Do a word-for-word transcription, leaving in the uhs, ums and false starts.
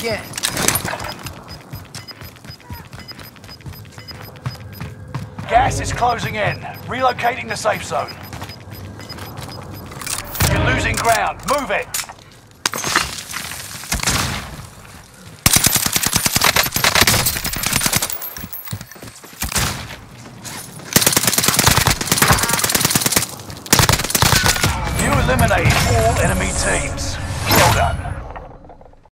again. Gas is closing in. Relocating the safe zone. You're losing ground. Move it. You eliminated all enemy teams.